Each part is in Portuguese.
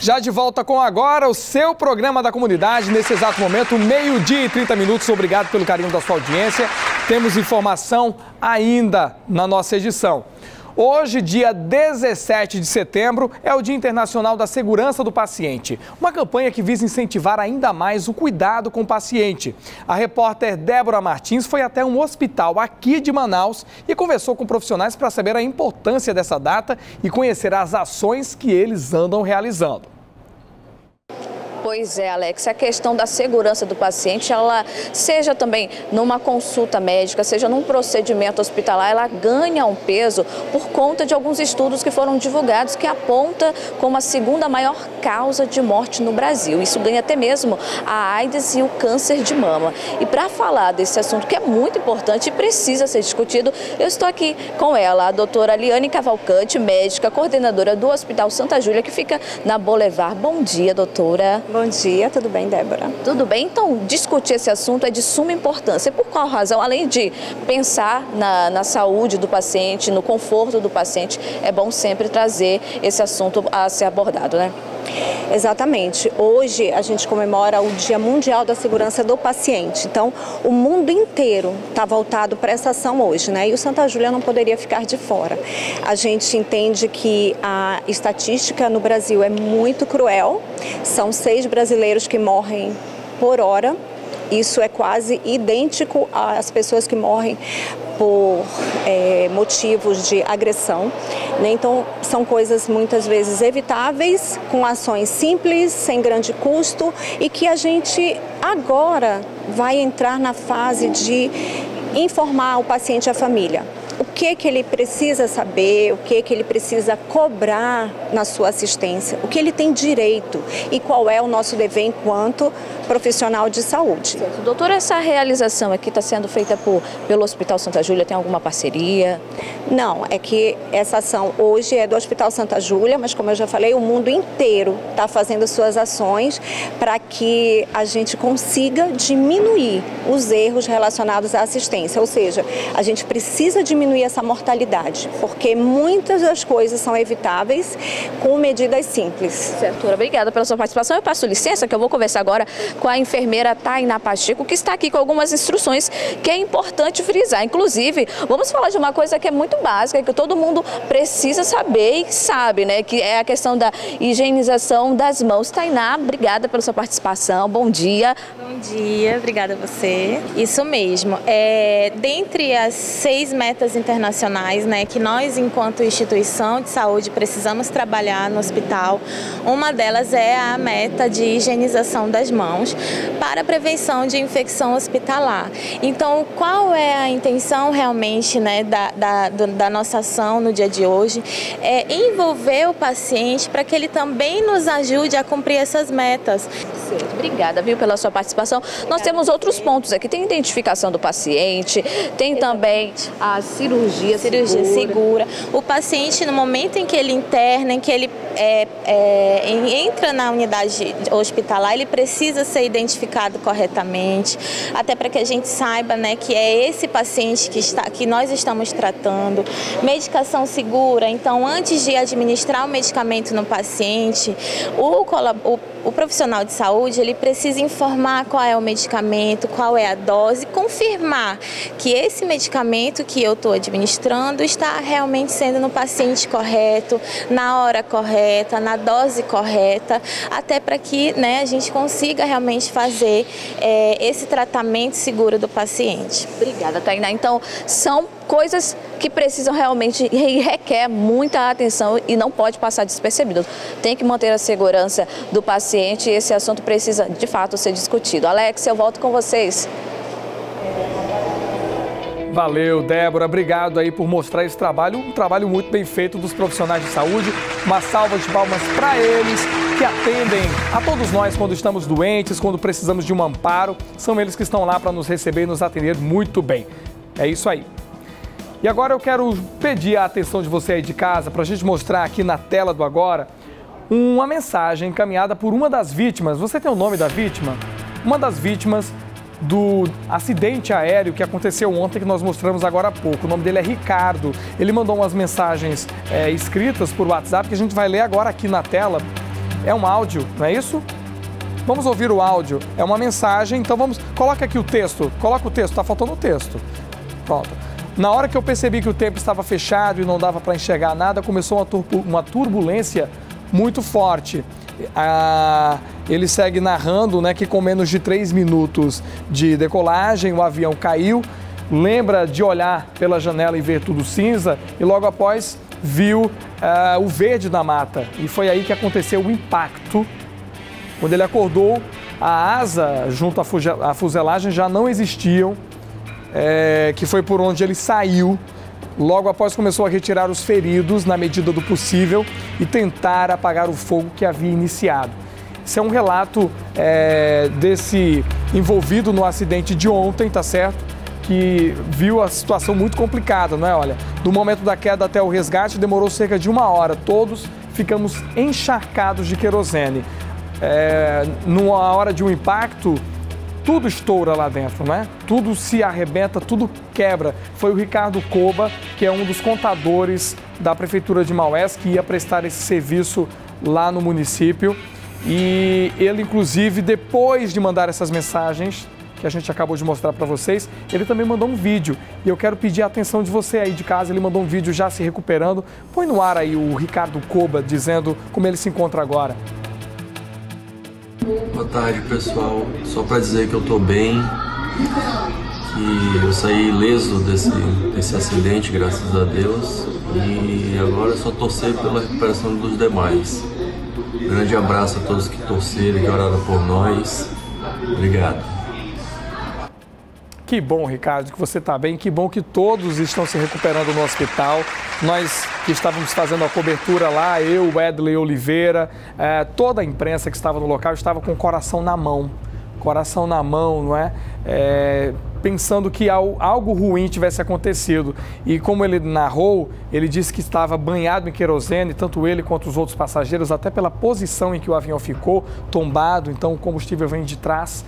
Já de volta com agora o seu programa da comunidade, nesse exato momento, 12h30. Obrigado pelo carinho da sua audiência. Temos informação ainda na nossa edição. Hoje, dia 17 de setembro, é o Dia Internacional da Segurança do Paciente. Uma campanha que visa incentivar ainda mais o cuidado com o paciente. A repórter Débora Martins foi até um hospital aqui de Manaus e conversou com profissionais para saber a importância dessa data e conhecer as ações que eles andam realizando. Pois é, Alex, a questão da segurança do paciente, ela seja também numa consulta médica, seja num procedimento hospitalar, ela ganha um peso por conta de alguns estudos que foram divulgados que aponta como a segunda maior causa de morte no Brasil. Isso ganha até mesmo a AIDS e o câncer de mama. E para falar desse assunto que é muito importante e precisa ser discutido, eu estou aqui com ela, a doutora Liane Cavalcante, médica, coordenadora do Hospital Santa Júlia, que fica na Boulevard. Bom dia, doutora. Bom dia, tudo bem, Débora? Tudo bem? Então, discutir esse assunto é de suma importância. Por qual razão? Além de pensar na saúde do paciente, no conforto do paciente, é bom sempre trazer esse assunto a ser abordado, né? Exatamente. Hoje a gente comemora o Dia Mundial da Segurança do Paciente. Então, o mundo inteiro está voltado para essa ação hoje, né? E o Santa Júlia não poderia ficar de fora. A gente entende que a estatística no Brasil é muito cruel. São 6 brasileiros que morrem por hora. Isso é quase idêntico às pessoas que morrem por motivos de agressão, né? Então, são coisas muitas vezes evitáveis, com ações simples, sem grande custo e que a gente agora vai entrar na fase de informar o paciente e a família. O que ele precisa saber, o que ele precisa cobrar na sua assistência, o que ele tem direito e qual é o nosso dever enquanto profissional de saúde. Certo. Doutora, essa realização aqui está sendo feita pelo Hospital Santa Júlia, tem alguma parceria? Não, é que essa ação hoje é do Hospital Santa Júlia, mas como eu já falei, o mundo inteiro está fazendo suas ações para que a gente consiga diminuir os erros relacionados à assistência, ou seja, a gente precisa diminuir essa mortalidade, porque muitas das coisas são evitáveis com medidas simples. Certo, doutora, obrigada pela sua participação. Eu peço licença que eu vou conversar agora com a enfermeira Tainá Pacheco, que está aqui com algumas instruções que é importante frisar. Inclusive, vamos falar de uma coisa que é muito básica, que todo mundo precisa saber e sabe, né? Que é a questão da higienização das mãos. Tainá, obrigada pela sua participação. Bom dia. Bom dia, obrigada a você. Isso mesmo. Dentre as 6 metas internacionais, né, que nós, enquanto instituição de saúde, precisamos trabalhar no hospital, uma delas é a meta de higienização das mãos para a prevenção de infecção hospitalar. Então, qual é a intenção realmente, né, da nossa ação no dia de hoje? É envolver o paciente para que ele também nos ajude a cumprir essas metas. Certo. Obrigada, viu, pela sua participação. Nós temos outros pontos aqui, tem identificação do paciente, tem também a cirurgia segura. O paciente, no momento em que ele interna, em que ele entra na unidade hospitalar, ele precisa ser identificado corretamente, até para que a gente saiba, né, que é esse paciente que nós estamos tratando. Medicação segura, então antes de administrar o medicamento no paciente, o profissional de saúde, ele precisa informar qual é o medicamento, qual é a dose, confirmar que esse medicamento que eu estou administrando está realmente sendo no paciente correto, na hora correta, na dose correta, até para que, né, a gente consiga realmente fazer esse tratamento seguro do paciente. Obrigada, Tainá. Então, são coisas que precisam realmente e requer muita atenção e não pode passar despercebido. Tem que manter a segurança do paciente e esse assunto precisa, de fato, ser discutido. Alex, eu volto com vocês. Valeu, Débora. Obrigado aí por mostrar esse trabalho, um trabalho muito bem feito dos profissionais de saúde. Uma salva de palmas para eles que atendem a todos nós quando estamos doentes, quando precisamos de um amparo. São eles que estão lá para nos receber e nos atender muito bem. É isso aí. E agora eu quero pedir a atenção de você aí de casa para a gente mostrar aqui na tela do Agora uma mensagem encaminhada por uma das vítimas. Você tem o nome da vítima? Uma das vítimas do acidente aéreo que aconteceu ontem, que nós mostramos agora há pouco. O nome dele é Ricardo. Ele mandou umas mensagens escritas por WhatsApp que a gente vai ler agora aqui na tela. é um áudio, não é isso? Vamos ouvir o áudio, é uma mensagem, então coloca aqui o texto, coloca o texto, tá faltando o texto. Pronto. Na hora que eu percebi que o tempo estava fechado e não dava para enxergar nada, começou uma turbulência muito forte. Ele segue narrando, né, que com menos de 3 minutos de decolagem, o avião caiu, lembra de olhar pela janela e ver tudo cinza, e logo após viu o verde da mata. E foi aí que aconteceu o impacto. Quando ele acordou, a asa junto à fuselagem já não existiam, que foi por onde ele saiu. Logo após começou a retirar os feridos na medida do possível e tentar apagar o fogo que havia iniciado. Esse é um relato desse envolvido no acidente de ontem, tá certo? Que viu a situação muito complicada, não é? Olha, do momento da queda até o resgate demorou cerca de 1 hora. Todos ficamos encharcados de querosene. Numa hora de um impacto, tudo estoura lá dentro, né? Tudo se arrebenta, tudo quebra. Foi o Ricardo Coba, que é um dos contadores da Prefeitura de Maués, que ia prestar esse serviço lá no município. E ele, inclusive, depois de mandar essas mensagens, que a gente acabou de mostrar para vocês, ele também mandou um vídeo. E eu quero pedir a atenção de você aí de casa, ele mandou um vídeo já se recuperando. Põe no ar aí o Ricardo Coba, dizendo como ele se encontra agora. Boa tarde, pessoal. Só para dizer que eu tô bem, que eu saí ileso desse acidente, graças a Deus, e agora é só torcer pela recuperação dos demais. Grande abraço a todos que torceram e oraram por nós. Obrigado. Que bom, Ricardo, que você está bem, que bom que todos estão se recuperando no hospital. Nós que estávamos fazendo a cobertura lá, eu, Wesley Oliveira, toda a imprensa que estava no local estava com o coração na mão, não é? Pensando que algo ruim tivesse acontecido. E como ele narrou, ele disse que estava banhado em querosene, tanto ele quanto os outros passageiros, até pela posição em que o avião ficou, tombado, então o combustível vem de trás.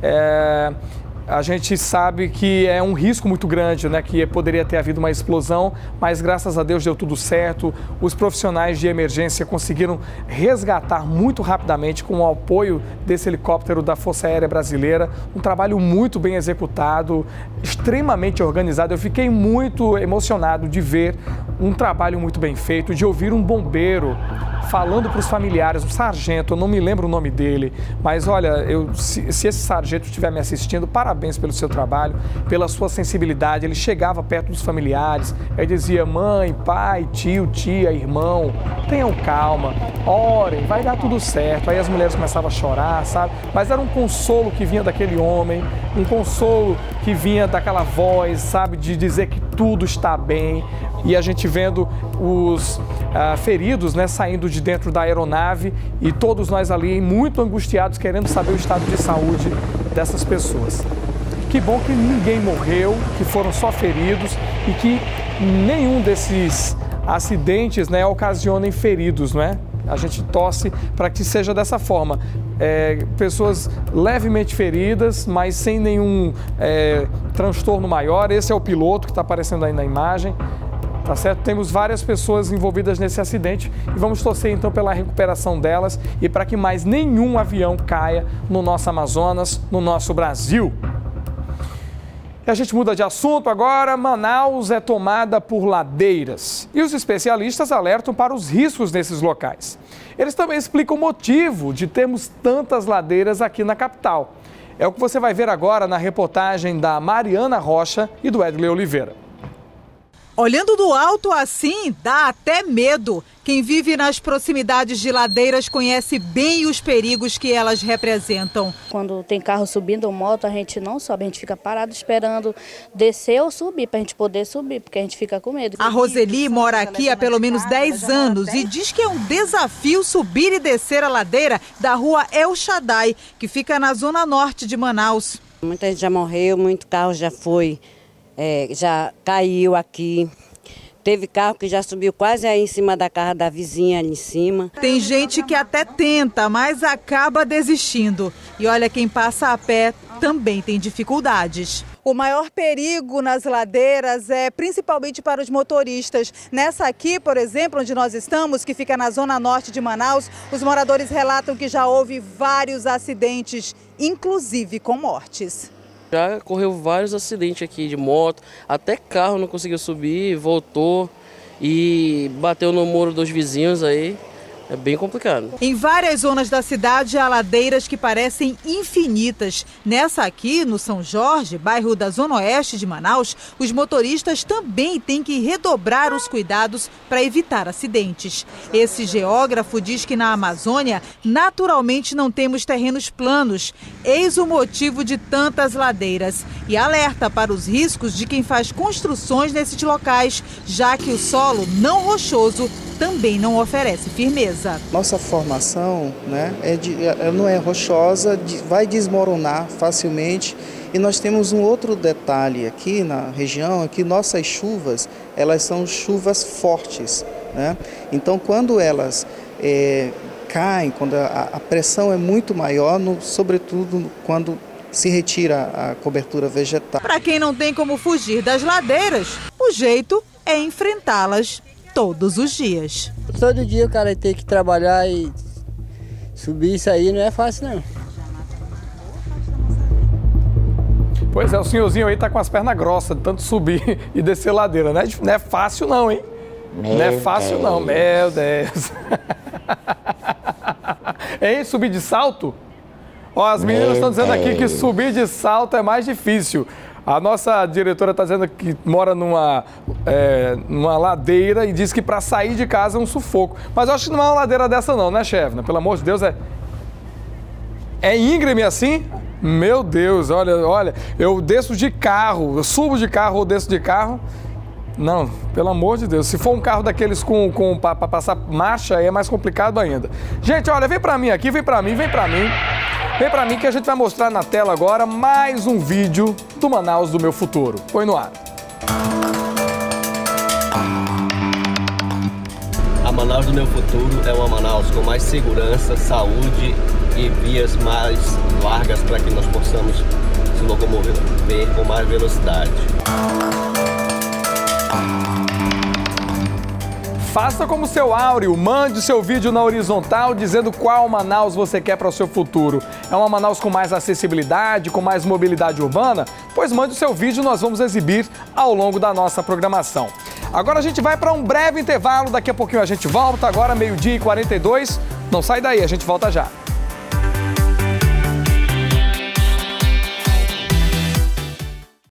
A gente sabe que é um risco muito grande, né? Que poderia ter havido uma explosão, mas graças a Deus deu tudo certo. Os profissionais de emergência conseguiram resgatar muito rapidamente com o apoio desse helicóptero da Força Aérea Brasileira. Um trabalho muito bem executado, extremamente organizado. Eu fiquei muito emocionado de ver um trabalho muito bem feito, de ouvir um bombeiro falando para os familiares, um sargento, eu não me lembro o nome dele, mas olha, se esse sargento estiver me assistindo, parabéns pelo seu trabalho, pela sua sensibilidade. Ele chegava perto dos familiares, ele dizia: mãe, pai, tio, tia, irmão, tenham calma, orem, vai dar tudo certo. Aí as mulheres começavam a chorar, sabe? Mas era um consolo que vinha daquele homem, um consolo que vinha daquela voz, sabe? De dizer que tudo está bem. E a gente vendo os feridos, né, saindo de dentro da aeronave e todos nós ali muito angustiados, querendo saber o estado de saúde dessas pessoas. Que bom que ninguém morreu, que foram só feridos e que nenhum desses acidentes, né, ocasionem feridos, não é? A gente torce para que seja dessa forma. Pessoas levemente feridas, mas sem nenhum transtorno maior. Esse é o piloto que está aparecendo aí na imagem. Tá certo? Temos várias pessoas envolvidas nesse acidente e vamos torcer então pela recuperação delas e para que mais nenhum avião caia no nosso Amazonas, no nosso Brasil. E a gente muda de assunto agora. Manaus é tomada por ladeiras e os especialistas alertam para os riscos nesses locais. Eles também explicam o motivo de termos tantas ladeiras aqui na capital. É o que você vai ver agora na reportagem da Mariana Rocha e do Wesley Oliveira. Olhando do alto assim, dá até medo. Quem vive nas proximidades de ladeiras conhece bem os perigos que elas representam. Quando tem carro subindo ou moto, a gente não sobe, a gente fica parado esperando descer ou subir, para a gente poder subir, porque a gente fica com medo. A Roseli mora aqui há pelo menos 10 anos e diz que é um desafio subir e descer a ladeira da rua El Shaddai, que fica na zona norte de Manaus. Muita gente já morreu, muito carro já foi. Já caiu aqui, teve carro que já subiu quase aí em cima da casa da vizinha ali em cima. Tem gente que até tenta, mas acaba desistindo. E olha, quem passa a pé também tem dificuldades. O maior perigo nas ladeiras é principalmente para os motoristas. Nessa aqui, por exemplo, onde nós estamos, que fica na zona norte de Manaus, os moradores relatam que já houve vários acidentes, inclusive com mortes. Já ocorreu vários acidentes aqui de moto, até carro não conseguiu subir, voltou e bateu no muro dos vizinhos aí. É bem complicado. Em várias zonas da cidade há ladeiras que parecem infinitas. Nessa aqui, no São Jorge, bairro da Zona Oeste de Manaus, os motoristas também têm que redobrar os cuidados para evitar acidentes. Esse geógrafo diz que na Amazônia, naturalmente não temos terrenos planos. Eis o motivo de tantas ladeiras. E alerta para os riscos de quem faz construções nesses locais, já que o solo não rochoso também não oferece firmeza. Nossa formação, né, não é rochosa, vai desmoronar facilmente. E nós temos um outro detalhe aqui na região, que nossas chuvas, elas são chuvas fortes, né? Então, quando elas caem, quando a pressão é muito maior, sobretudo quando se retira a cobertura vegetal. Para quem não tem como fugir das ladeiras, o jeito é enfrentá-las todos os dias. Todo dia o cara tem que trabalhar e subir isso aí não é fácil não. Pois é, o senhorzinho aí tá com as pernas grossas de tanto subir e descer ladeira, né? Não é fácil não, hein? Não é fácil não, meu Deus. Hein, subir de salto? Ó, as meninas estão dizendo aqui que subir de salto é mais difícil. A nossa diretora está dizendo que mora numa ladeira e diz que para sair de casa é um sufoco. Mas eu acho que não é uma ladeira dessa não, né, chefe? Pelo amor de Deus, é íngreme assim? Meu Deus, olha, eu desço de carro, eu subo de carro ou desço de carro. Não, pelo amor de Deus, se for um carro daqueles para passar marcha, aí é mais complicado ainda. Gente, olha, vem para mim aqui, vem para mim. Vem pra mim que a gente vai mostrar na tela agora mais um vídeo do Manaus do Meu Futuro. Põe no ar. A Manaus do Meu Futuro é uma Manaus com mais segurança, saúde e vias mais largas para que nós possamos se locomover com mais velocidade. Faça como o seu Áureo, mande seu vídeo na horizontal dizendo qual Manaus você quer para o seu futuro. É uma Manaus com mais acessibilidade, com mais mobilidade urbana? Pois mande o seu vídeo e nós vamos exibir ao longo da nossa programação. Agora a gente vai para um breve intervalo, daqui a pouquinho a gente volta, agora 12h42. Não sai daí, a gente volta já.